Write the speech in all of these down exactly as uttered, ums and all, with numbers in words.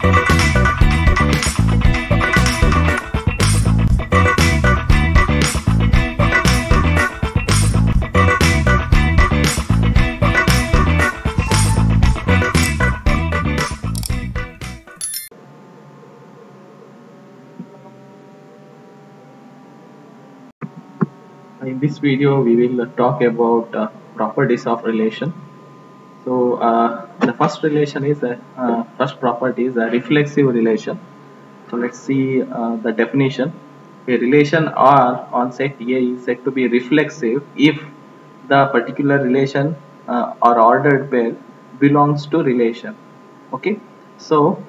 In this video, we will talk about uh, properties of relation. So, uh, the first relation is a uh, first property is a reflexive relation. So, let's see uh, the definition. A relation R on set A is said to be reflexive if the particular relation uh, or ordered pair belongs to relation. Okay, so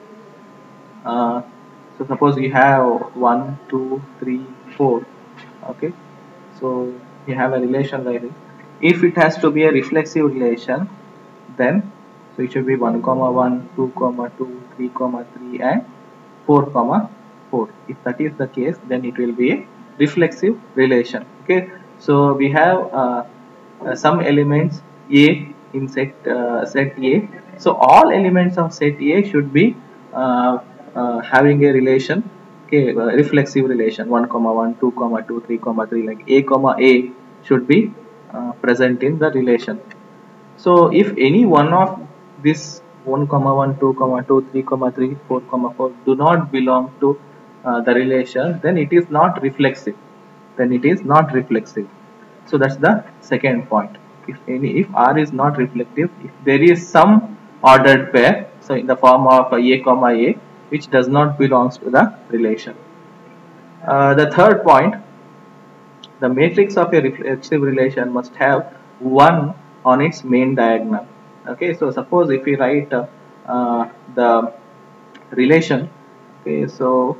uh, so suppose you have one, two, three, four. Okay, so you have a relation like this. If it has to be a reflexive relation, then so it should be one comma one, two comma two, three comma three, and four comma four. If that is the case, then it will be a reflexive relation. Okay, so we have uh, uh, some elements A in set uh, set A. So all elements of set A should be uh, uh, having a relation. Okay, uh, reflexive relation one comma one, two comma two, three comma three, like A comma A should be uh, present in the relation. So if any one of this one comma one, two comma two, three comma three, four comma four do not belong to uh, the relation, then it is not reflexive. Then it is not reflexive. So that's the second point. If any, if R is not reflective, if there is some ordered pair, so in the form of A comma A, which does not belongs to the relation. Uh, the third point, the matrix of a reflexive relation must have one on its main diagonal. Okay, so suppose if we write uh, uh, the relation, okay, so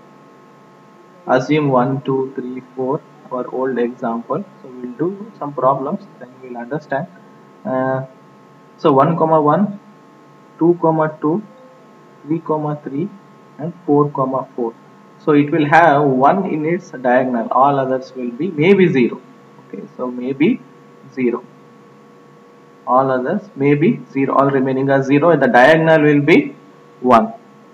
assume one, two, three, four, our old example. So we'll do some problems, then we'll understand. Uh, so one comma one, two comma two, three comma three, and four comma four. So it will have one in its diagonal, all others will be maybe zero. Okay, so maybe zero, all others may be zero, all remaining are zero, and the diagonal will be one.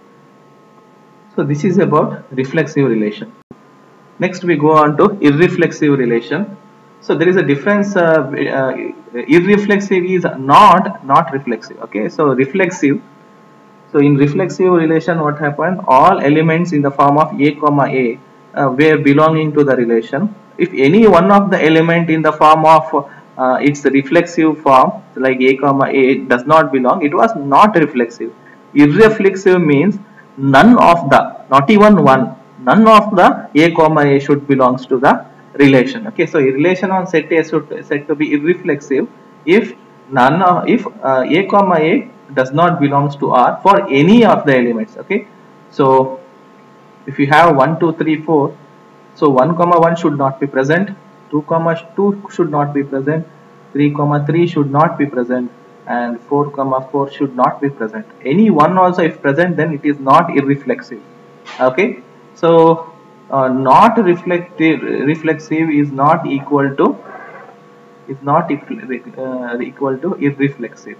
So this is about reflexive relation. Next we go on to irreflexive relation. So there is a difference. Uh, uh, irreflexive is not not reflexive. Okay, so reflexive. So in reflexive relation, what happened? All elements in the form of A comma A uh, were belonging to the relation. If any one of the element in the form of uh, its reflexive form, like A comma A, does not belong, it was not reflexive. Irreflexive means none of the, not even one, none of the A comma A should belongs to the relation. Okay, so a relation on set A should said to be irreflexive if none of, if uh, A comma A does not belongs to R for any of the elements. Okay, so if you have one, two, three, four, so one comma one should not be present, two comma two should not be present, three comma three should not be present, and four comma four should not be present. Any one also if present, then it is not irreflexive. Okay, so uh, not reflective reflexive is not equal to is not uh, equal to irreflexive.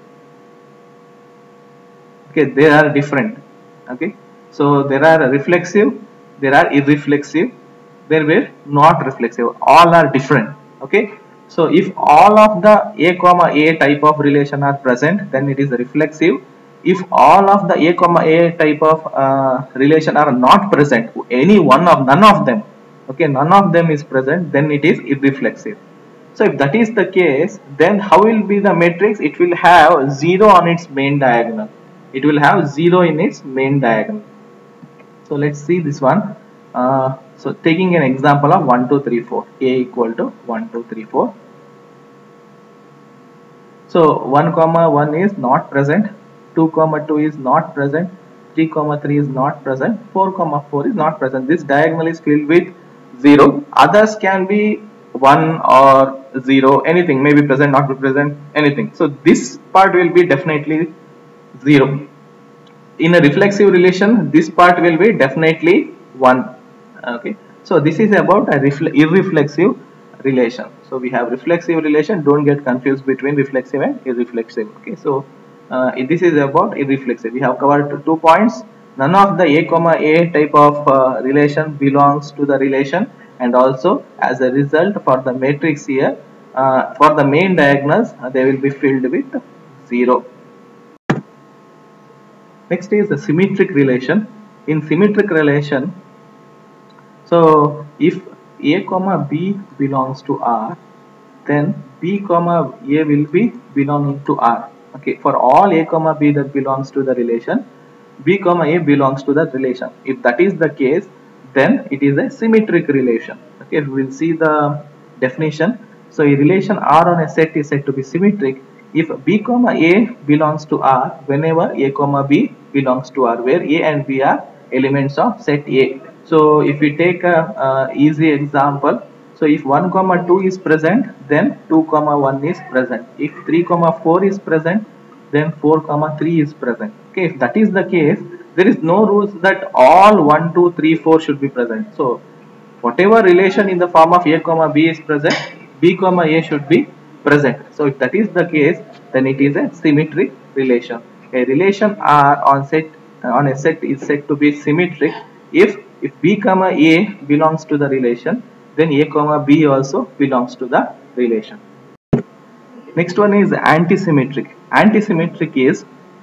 Okay, they are different. Okay, so there are reflexive, there are irreflexive, there were not reflexive, all are different. Okay, so if all of the A comma A type of relation are present, then it is reflexive. If all of the A comma A type of uh, relation are not present, any one of none of them, okay, none of them is present, then it is irreflexive. So if that is the case, then how will be the matrix? It will have zero on its main diagonal. It will have zero in its main diagonal. So let's see this one. Uh, so taking an example of one, two, three, four, A equal to one, two, three, four. So one comma one is not present, two comma two is not present, three comma three is not present, four comma four is not present. This diagonal is filled with zero. Others can be one or zero, anything, may be present, not be present, anything. So this part will be definitely zero. In a reflexive relation, this part will be definitely one. Okay, so this is about a irreflexive relation. So we have reflexive relation, don't get confused between reflexive and irreflexive. Okay, so uh, this is about irreflexive. We have covered two points. None of the a comma a type of uh, relation belongs to the relation, and also as a result for the matrix here, uh, for the main diagonals uh, they will be filled with zero. Next is the symmetric relation. In symmetric relation, so if a comma b belongs to R, then b comma a will be belonging to R. Okay, for all a comma b that belongs to the relation, b comma a belongs to that relation. If that is the case, then it is a symmetric relation. Okay, we will see the definition. So a relation R on a set is said to be symmetric if b comma a belongs to R whenever a comma b belongs to R, where a and b are elements of set A. So if we take a, a easy example, so if one comma two is present, then two comma one is present. If three comma four is present, then four comma three is present. Okay, if that is the case, there is no rules that all one, two, three, four should be present. So whatever relation in the form of a comma b is present, b comma a should be present. So if that is the case, then it is a symmetric relation. A relation R on set on a set is said to be symmetric if if b comma a belongs to the relation, then a comma b also belongs to the relation. Next one is antisymmetric. Antisymmetric is,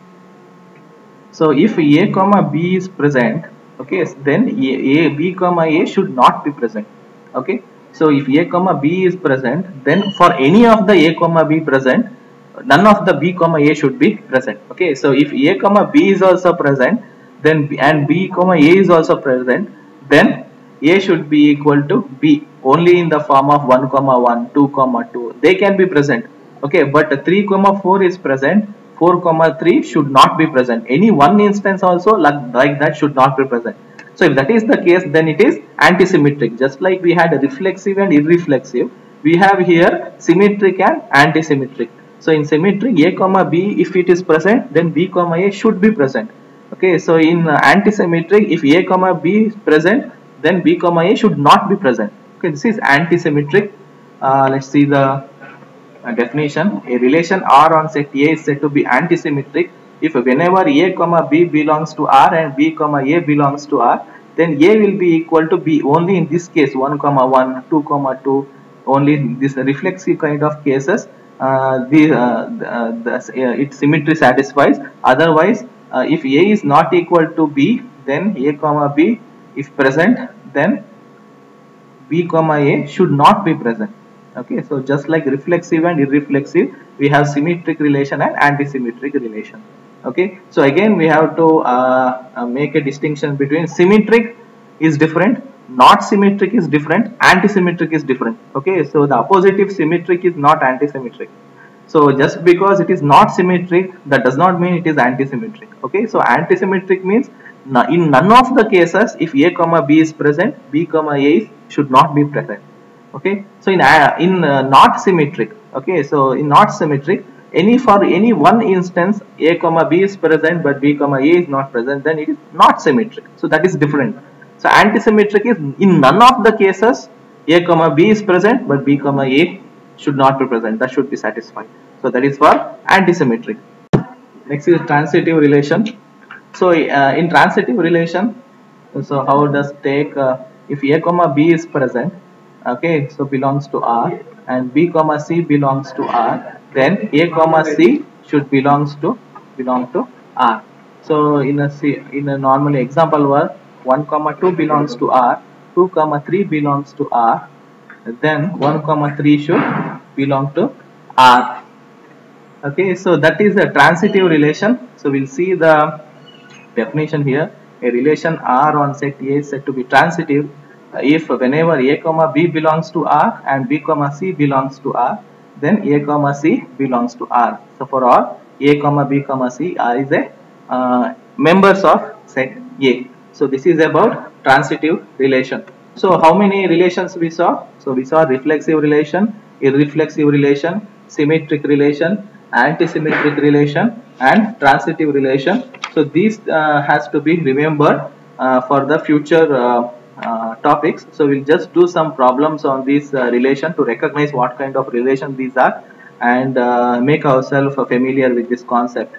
so if a comma b is present, okay, then a, a b comma a should not be present. Okay, so if a comma b is present, then for any of the a comma b present, none of the b comma a should be present. Okay, so if a comma b is also present, then b, and b comma a is also present, then a should be equal to b only in the form of one comma one, two comma two. They can be present. Okay, but three comma four is present, four comma three should not be present. Any one instance also like, like that should not be present. So if that is the case, then it is antisymmetric. Just like we had reflexive and irreflexive, we have here symmetric and antisymmetric. So in symmetric, a comma b, if it is present, then b comma a should be present. Okay, so in uh, antisymmetric, if a comma b is present, then b comma a should not be present. Okay, this is antisymmetric. Uh, let's see the uh, definition. A relation R on set A is said to be antisymmetric if whenever a comma b belongs to R and b comma a belongs to R, then a will be equal to b only in this case one comma one, two comma two, only in this reflexive kind of cases uh, the, uh, the, the uh, its symmetry satisfies. Otherwise, uh, if a is not equal to b, then a comma b if present, then b comma a should not be present. Okay, so just like reflexive and irreflexive, we have symmetric relation and antisymmetric relation. Okay, so again we have to uh, uh, make a distinction between symmetric is different, not symmetric is different, antisymmetric is different. Okay, so the oppositive symmetric is not antisymmetric. So just because it is not symmetric, that does not mean it is antisymmetric. Okay, so antisymmetric means in none of the cases if a comma b is present, b comma a should not be present. Okay, so in uh, in uh, not symmetric, okay, so in not symmetric, any for any one instance a comma b is present but b comma a is not present, then it is not symmetric. So that is different. So antisymmetric is in none of the cases a comma b is present but b comma a should not be present. That should be satisfied. So that is for antisymmetric. Next is transitive relation. So uh, in transitive relation, so how does take uh, if a comma b is present, okay, so belongs to R, and b comma c belongs to R, then a comma c should belongs to belong to R. So in a c in a normally example where one comma two belongs to R, two comma three belongs to R, then one comma three should belong to R. Okay, so that is a transitive relation. So we'll see the definition here. A relation R on set A is said to be transitive if whenever a comma b belongs to R and b comma c belongs to R, then a comma c belongs to R. So for all a comma b comma c are is a uh, members of set A. So this is about transitive relation. So how many relations we saw? So we saw reflexive relation, irreflexive relation, symmetric relation, antisymmetric relation, and transitive relation. So these uh, has to be remembered uh, for the future uh, uh, topics. So we'll just do some problems on this uh, relation to recognize what kind of relation these are, and uh, make ourselves familiar with this concept.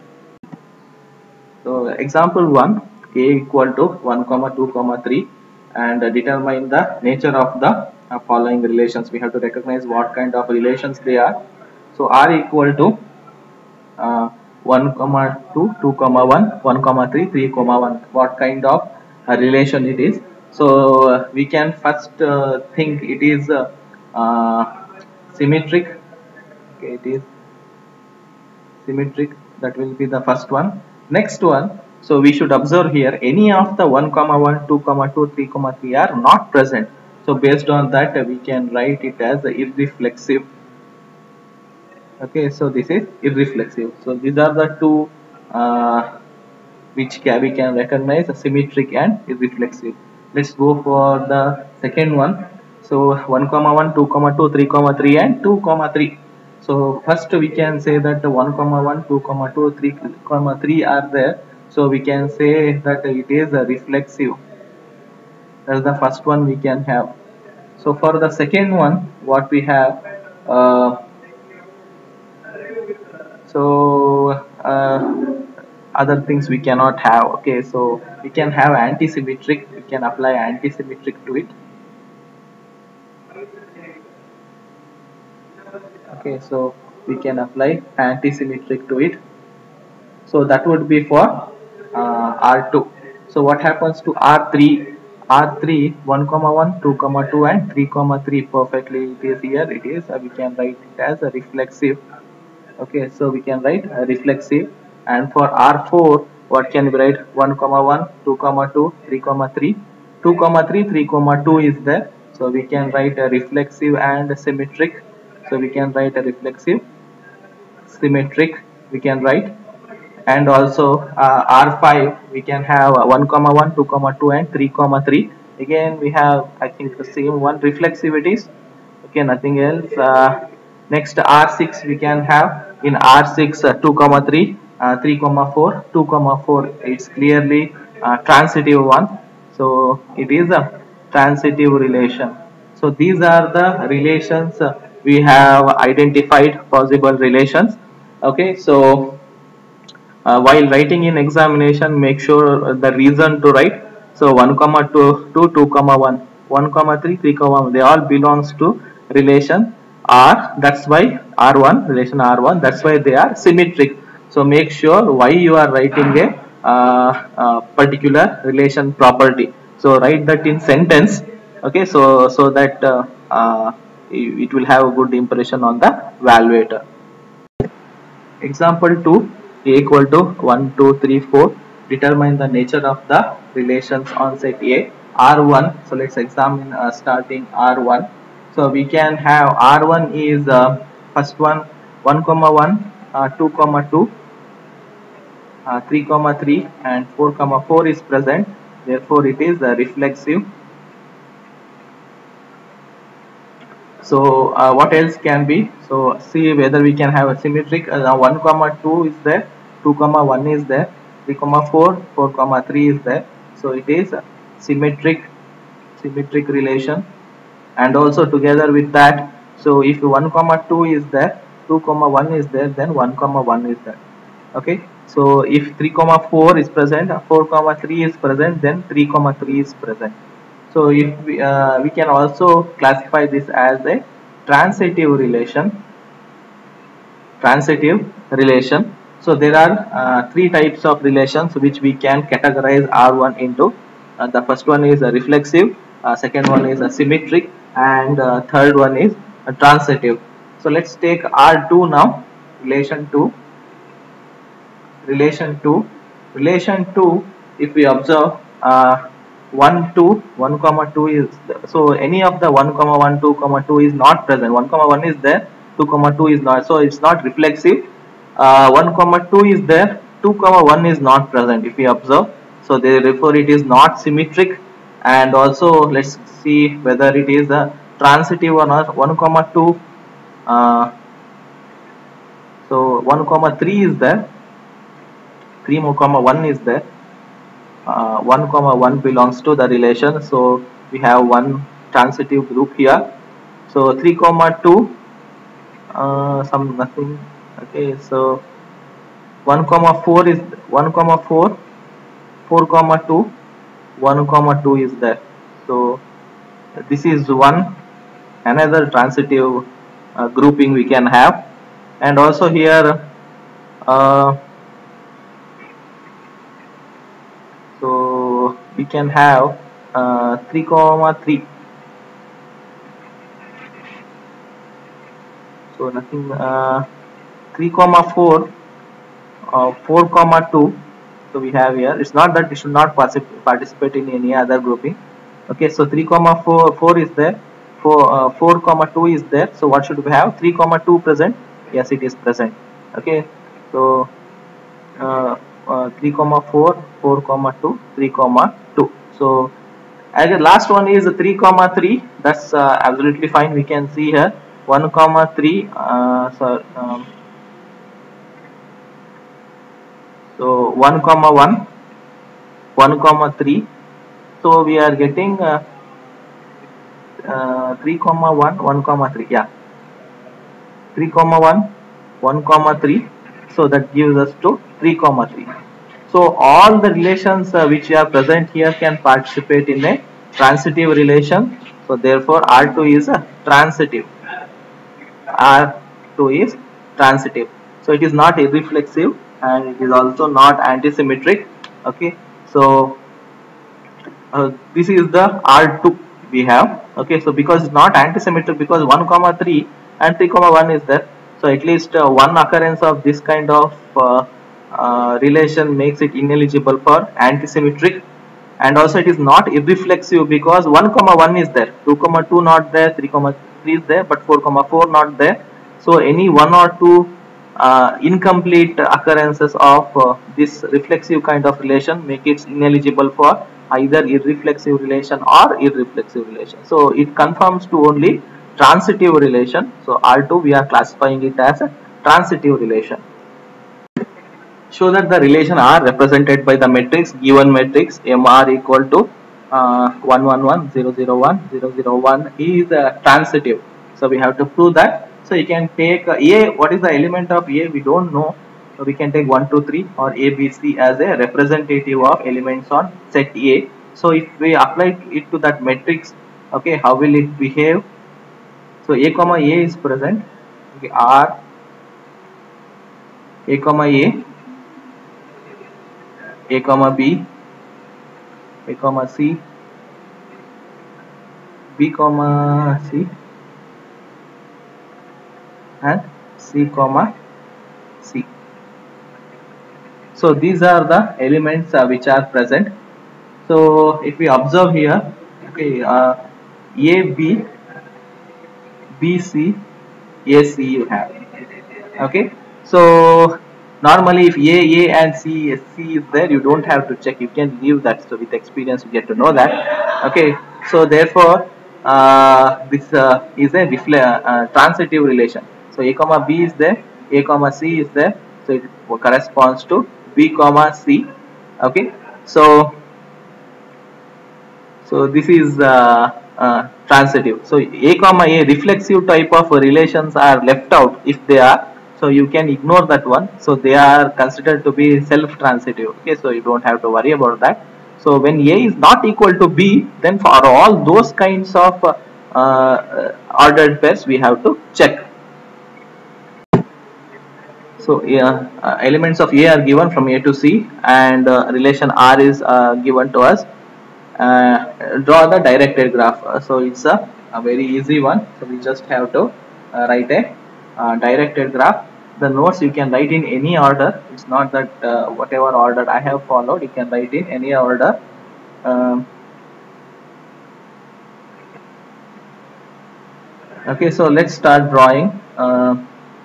So example one, a equal to one comma two comma three, and uh, determine the nature of the uh, following relations. We have to recognize what kind of relations they are. So r equal to uh, one comma two, two comma one, one comma three, three comma one. What kind of uh, relation it is? So uh, we can first uh, think it is uh, uh, symmetric. Okay, it is symmetric. That will be the first one. Next one, so we should observe here any of the one comma one, two comma two, three comma three are not present. So based on that uh, we can write it as irreflexive. Okay, so this is irreflexive. So these are the two uh, which can, we can recognize symmetric and irreflexive. Let's go for the second one. So one comma one, two comma two, three comma three, and two comma three. So first we can say that the one comma one, two comma two, three comma three are there. So we can say that it is a reflexive. That is the first one we can have. So for the second one, what we have, uh, so uh, other things we cannot have. Okay, so we can have anti-symmetric. We can apply anti-symmetric to it. Okay, so we can apply anti-symmetric to it. So that would be for uh, R two. So what happens to R three? R three, one comma one, two comma two, and three comma three. Perfectly it is here. It is uh, we can write it as a reflexive. Okay, so we can write a reflexive. And for R four, what can we write? one comma one, two comma two, three comma three, two comma three, three comma two is there. So we can write a reflexive and symmetric. So we can write a reflexive, symmetric we can write. And also uh, R five we can have uh, one comma one, two comma two, and three comma three. Again we have, I think, the same one, reflexivities. Okay, nothing else. Uh, next R six we can have in R six uh, two comma three, uh, three comma four, two comma four. It's clearly uh, transitive one. So it is a transitive relation. So these are the relations uh, we have identified, possible relations. Okay, so uh, while writing in examination, make sure the reason to write. So one comma two, two, two comma one, one comma three, three comma one, they all belongs to relation R. That's why R one, relation R one, that's why they are symmetric. So make sure why you are writing a uh, uh, particular relation property. So write that in sentence. Okay, so so that uh, uh, it will have a good impression on the evaluator. Example two, A equal to one, two, three, four. Determine the nature of the relations on set A. R one, so let's examine uh, starting R one. So we can have R one is uh, first one, one comma one, uh, two comma two, uh, three comma three, and four comma four is present. Therefore it is uh, reflexive. So uh, what else can be? So see whether we can have a symmetric. Uh, one comma two is there, two comma one is there, three comma four, four comma three is there. So it is a symmetric, symmetric relation. And also together with that, so if one comma two is there, two comma one is there, then one comma one is there. Okay, so if three comma four is present, four comma three is present, then three comma three is present. So if we, uh, we can also classify this as a transitive relation. Transitive relation. So there are uh, three types of relations which we can categorize R one into. Uh, the first one is a reflexive, uh, second one is a symmetric, and uh, third one is a transitive. So let's take R two now. Relation two. Relation two. Relation two. If we observe. Uh, one, two, one comma two is so any of the one comma one, two comma two is not present. one comma one is there, two comma two is not, so it's not reflexive. Uh, one comma two is there, two comma one is not present if we observe. So therefore it is not symmetric. And also let's see whether it is a transitive or not. one comma two, uh, so one comma three is there, three comma one is there. Uh, one comma one belongs to the relation, so we have one transitive group here. So three comma two, uh, some nothing. Okay, so one comma four is one comma four, four comma two, one comma two is there. So this is one another transitive uh, grouping we can have. And also here uh, so we can have uh, three comma three. So nothing. uh, three comma four, uh, four comma two. So we have here, it's not that we should not participate in any other grouping. Okay, so three comma four, four is there, four, uh, four comma two is there. So what should we have? three comma two present? Yes, it is present. Okay, so uh, uh, three comma four, four comma two, three comma two. So and the last one is three comma three. That's uh, absolutely fine. We can see here one comma three. Uh, so um, so one comma one, one comma three. So we are getting uh, uh, three comma one, one comma three. Yeah, three comma one, one comma three. So that gives us to three comma three. So all the relations uh, which are present here can participate in a transitive relation. So therefore R two is a transitive. R two is transitive. So it is not irreflexive and it is also not antisymmetric. Okay, so uh, this is the R two we have. Okay, so because it's not antisymmetric, because one comma three and three comma one is there, so at least uh, one occurrence of this kind of uh, uh, relation makes it ineligible for antisymmetric. And also it is not irreflexive because one comma one is there, two comma two not there, three comma three is there, but four comma four not there. So any one or two uh, incomplete occurrences of uh, this reflexive kind of relation make it ineligible for either irreflexive relation or irreflexive relation. So it conforms to only transitive relation. So R two we are classifying it as a transitive relation. Show that the relation R represented by the matrix, given matrix M R equal to uh, one one one, zero zero one, zero zero one is uh, transitive. So we have to prove that. So you can take uh, A, what is the element of A, we don't know. So we can take one, two, three or A, B, C as a representative of elements on set A. So if we apply it to that matrix, okay, how will it behave? So A comma A is present. Okay, R, A comma A, A comma B, A comma C, B comma C, and C comma C. So these are the elements uh, which are present. So if we observe here, okay, uh, A, B, B, C, A, C you have. Okay, so normally if A, A and C, C is there, you don't have to check, you can leave that. So with experience you get to know that. Okay, so therefore uh, this uh, is a uh, transitive relation. So A comma B is there, A comma C is there, so it corresponds to B comma C. Okay, so so this is uh, uh, transitive. So A comma A reflexive type of relations are left out if they are. So you can ignore that one. So they are considered to be self-transitive. Okay, so you don't have to worry about that. So when A is not equal to B, then for all those kinds of uh, uh, ordered pairs we have to check. So yeah, uh, elements of A are given from A to C, and uh, relation R is uh, given to us. Uh, draw the directed graph. Uh, so it's a, a very easy one. So we just have to uh, write a uh, directed graph. The notes you can write in any order. It's not that uh, whatever order I have followed, you can write in any order. Um, okay, so let's start drawing. Uh,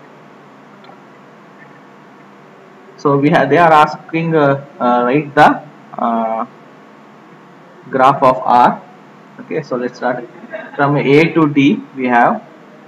so we have they are asking uh, uh, write the uh, graph of R. Okay, so let's start from A to D. We have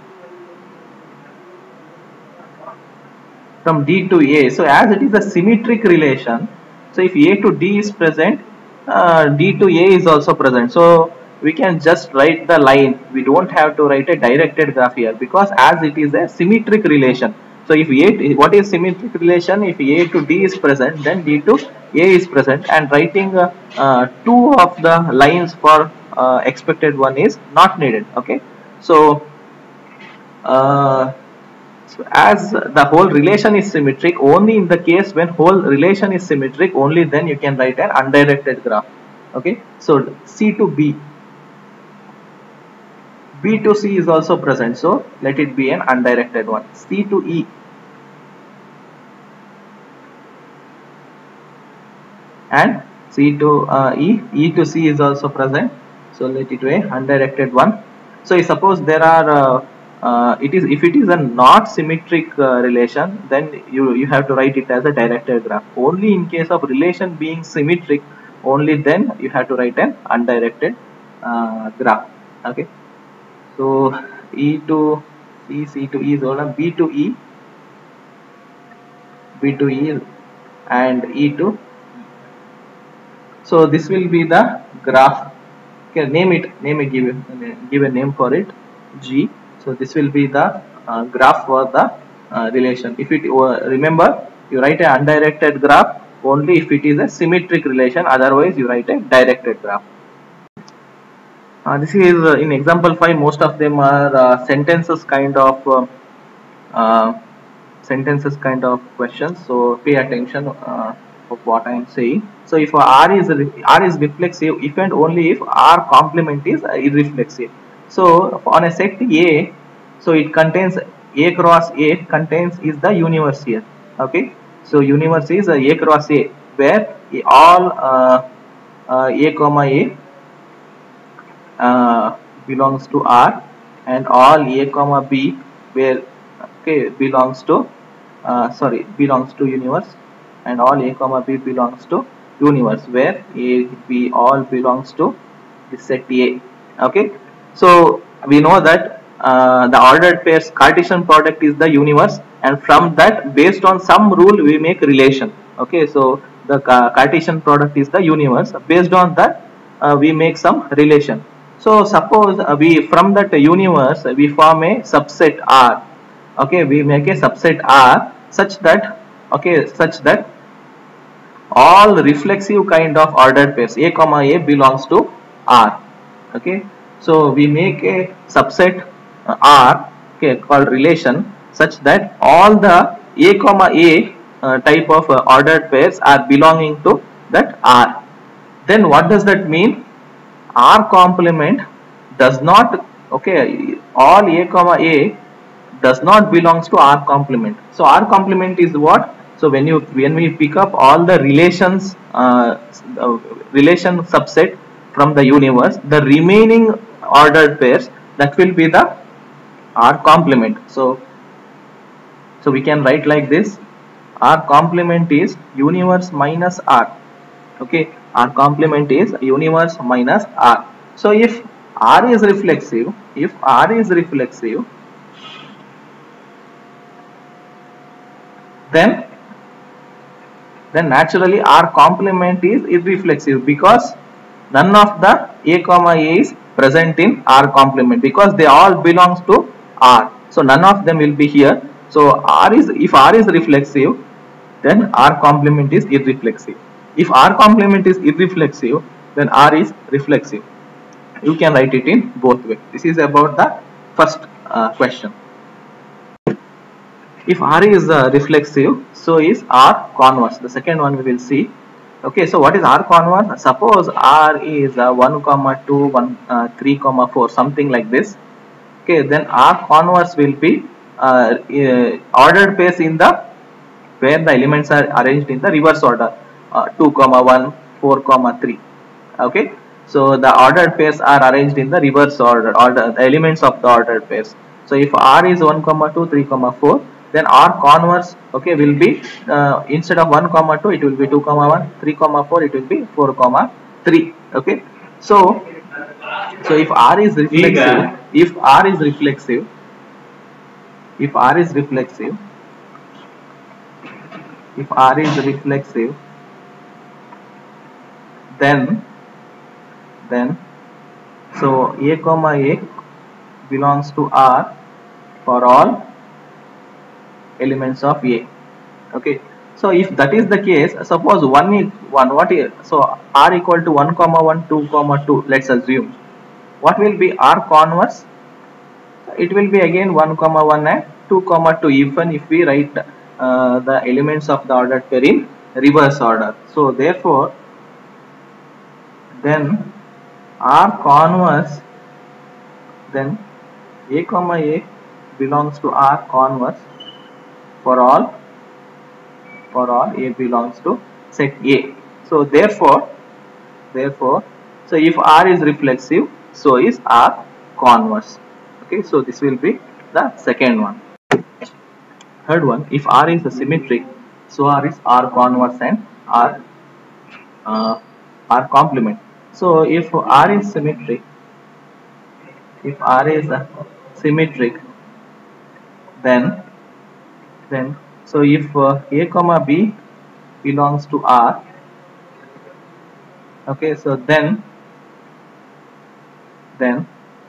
from D to A. So as it is a symmetric relation, so if A to D is present, uh, D to A is also present. So we can just write the line. We don't have to write a directed graph here, because as it is a symmetric relation. So if A, what is symmetric relation? If A to D is present, then D to A is present, and writing uh, uh, two of the lines for uh, expected one is not needed. Okay, so uh, so as the whole relation is symmetric, only in the case when whole relation is symmetric, only then you can write an undirected graph. Okay, so C to B, B to C is also present, so let it be an undirected one. C to E, and C to uh, E, E to C is also present, so let it be a undirected one. So I suppose there are uh, uh, it is if it is a not symmetric uh, relation, then you you have to write it as a directed graph. Only in case of relation being symmetric, only then you have to write an undirected uh, graph. Okay, so E to C, C to E is all, B to E, B to E, and E to. So this will be the graph. Okay, name it, name it, give it, give a name for it, G. So this will be the uh, graph for the uh, relation. If it uh, remember, you write a undirected graph only if it is a symmetric relation. Otherwise, you write a directed graph. Uh, this is uh, in example five. Most of them are uh, sentences kind of uh, uh, sentences kind of questions. So pay attention uh, of what I am saying. So if R is R is reflexive if and only if R complement is uh, irreflexive. So on a set A, so it contains A cross A contains is the universe here. Okay, so universe is uh, A cross A, where all uh, uh, A comma A uh, belongs to R, and all A comma B where okay belongs to uh, sorry belongs to universe, and all A comma B belongs to universe, where A B all belongs to the set A. Okay, so we know that uh, the ordered pairs Cartesian product is the universe, and from that, based on some rule, we make relation. Okay, so the Cartesian product is the universe. Based on that, uh, we make some relation. So suppose uh, we from that universe we form a subset R. Okay, we make a subset R such that okay such that all reflexive kind of ordered pairs A comma A belongs to R. Okay, so we make a subset uh, R, okay, called relation, such that all the A comma A uh, type of uh, ordered pairs are belonging to that R. Then what does that mean? R complement does not, okay, all A comma A does not belongs to R complement. So R complement is what? So when you when we pick up all the relations uh, uh, relation subset from the universe, the remaining ordered pairs, that will be the R complement. So so we can write like this: R complement is universe minus R. Okay, R complement is universe minus R. So if R is reflexive, if R is reflexive, then then naturally R complement is irreflexive, because none of the A comma A is present in R complement, because they all belongs to R. So none of them will be here. So R is if R is reflexive, then R complement is irreflexive. If R complement is irreflexive, then R is reflexive. You can write it in both ways. This is about the first uh, question. If R is uh, reflexive, so is R converse. The second one we will see. Okay, so what is R converse? Suppose R is uh, one comma two, one, uh, three comma four, something like this. Okay, then R converse will be uh, uh, ordered pairs in the where the elements are arranged in the reverse order, uh, two comma one, four comma three. Okay, so the ordered pairs are arranged in the reverse order, order the elements of the ordered pairs. So if R is one comma two, three comma four, then R converse, okay, will be uh, instead of one comma two, it will be two comma one, three comma four, it will be four comma three. Okay, so so if R is reflexive, if R is reflexive, if R is reflexive, if R is reflexive, then then So A comma A belongs to R for all elements of A. Okay. So if that is the case, suppose one is one, what is so R equal to one comma one, two comma two. Let's assume what will be R converse. It will be again one comma one and two comma two, even if we write uh, the elements of the ordered pair in reverse order. So therefore then R converse, then A comma A belongs to R converse for all for all A belongs to set A. So therefore therefore so if R is reflexive, so is R converse. Okay, so this will be the second one. Third one, if R is a symmetric, so R is R converse and R uh, R complement. So if R is symmetric, if R is a symmetric, then then so if uh, A comma B belongs to R, okay, so then then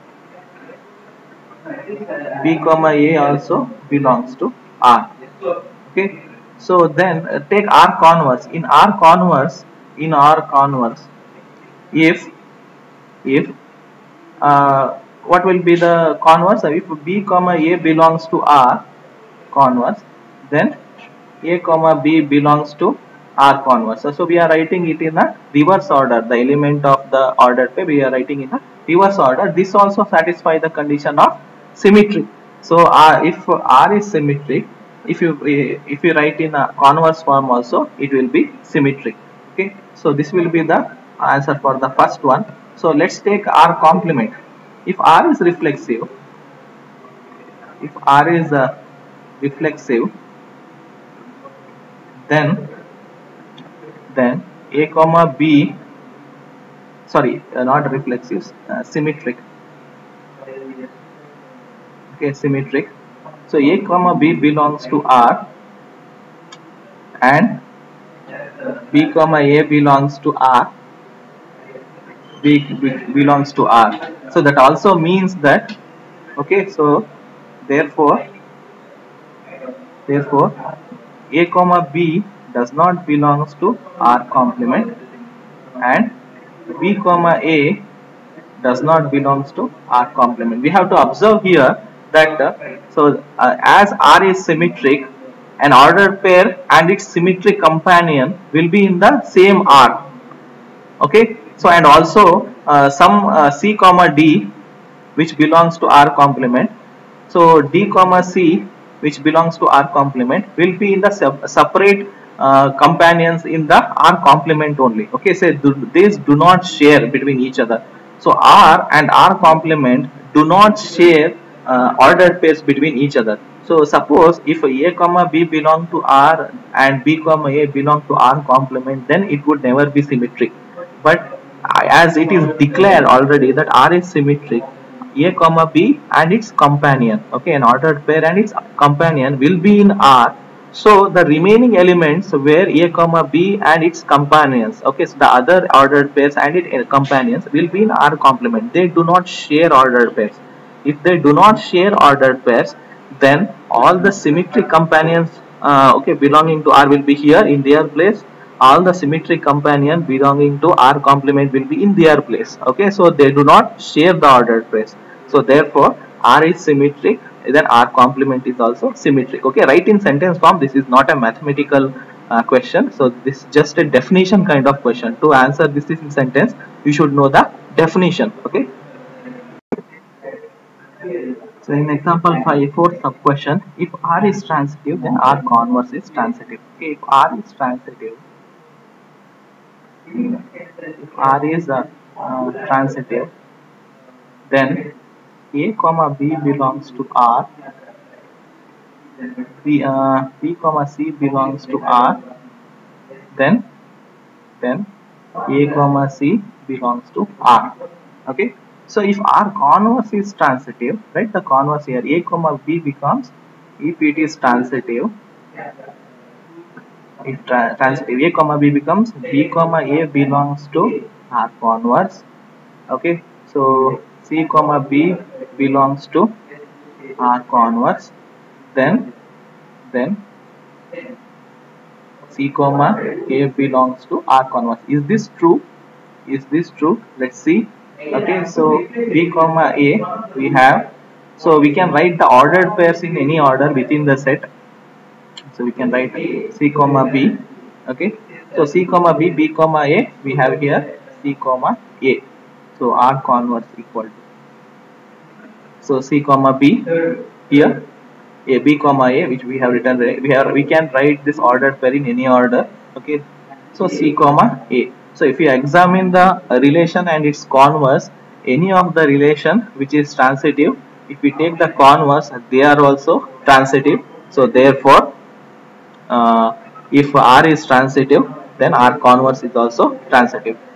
B comma A also belongs to R. Okay, so then uh, take R converse. In R converse, in R converse, if if uh, what will be the converse? If B comma A belongs to R converse, then A comma B belongs to R converse. So, so we are writing it in a reverse order. The element of the ordered pair we are writing in a reverse order. This also satisfies the condition of symmetry. So uh, if R is symmetric, if you if you write in a converse form also, it will be symmetric. Okay, so this will be the answer for the first one. So let's take R complement. If R is reflexive, if R is uh, reflexive, then then A comma B, sorry, uh, not reflexive, uh, symmetric. Okay, symmetric. So A comma B belongs to R and B comma A belongs to R. B, B belongs to R. So that also means that, okay, so therefore therefore A comma B does not belongs to R complement and B comma A does not belongs to R complement. We have to observe here that uh, so uh, as R is symmetric, an ordered pair and its symmetric companion will be in the same R. Okay, so and also uh, some uh, C comma D which belongs to R complement. So D comma C which belongs to R complement will be in the separate uh, companions in the R complement only. Okay, so do, these do not share between each other. So R and R complement do not share uh, ordered pairs between each other. So suppose if A comma B belong to R and B comma A belong to R complement, then it would never be symmetric. But as it is declared already that R is symmetric, A comma B and its companion, okay, an ordered pair and its companion will be in R. So the remaining elements where A comma B and its companions, okay, so the other ordered pairs and its companions will be in R complement. They do not share ordered pairs. If they do not share ordered pairs, then all the symmetric companions, uh, okay, belonging to R will be here in their place. All the symmetric companion belonging to R complement will be in their place. Okay, so they do not share the ordered pairs. So therefore R is symmetric, then R complement is also symmetric. Okay, write in sentence form. This is not a mathematical uh, question. So this is just a definition kind of question. To answer this in sentence, you should know the definition. Okay. So in example five, fourth sub question, if R is transitive, then R converse is transitive. Okay, if R is transitive, if R is uh, uh, transitive, then A comma B belongs to R, B, uh, B comma C belongs to R, then then A comma C belongs to R. Okay, so if R converse is transitive, right, the converse here A comma B becomes, if it is transitive, if tra transitive A comma B becomes B comma A belongs to R converse. Okay, So C comma B belongs to R converse. Then then C comma A belongs to R converse. Is this true? Is this true? Let's see. Okay, so B comma A we have. So we can write the ordered pairs in any order within the set. So we can write C comma B. Okay, so C comma B, B comma A we have here C comma A. So R converse equal to. So C comma B here A B comma A, which we have written. We have we can write this ordered pair in any order. Okay, so C comma A. So if you examine the relation and its converse, any of the relation which is transitive, if we take the converse, they are also transitive. So therefore, uh, if R is transitive, then R converse is also transitive.